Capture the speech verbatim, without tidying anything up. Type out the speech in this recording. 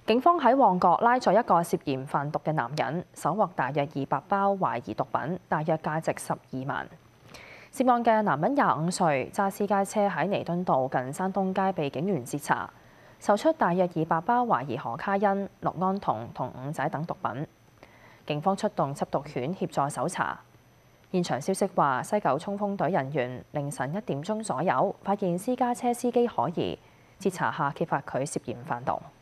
警方喺旺角拉咗一個涉嫌販毒嘅男人，搜獲大約二百包懷疑毒品，大約價值十二萬。涉案嘅男人廿五歲，揸私家車喺彌敦道近山東街被警員截查，搜出大約二百包懷疑可卡因、氯胺酮同五仔等毒品。警方出動緝毒犬協助搜查。現場消息話，西九衝鋒隊人員凌晨一點鐘左右發現私家車司機可疑，截查下揭發佢涉嫌販毒。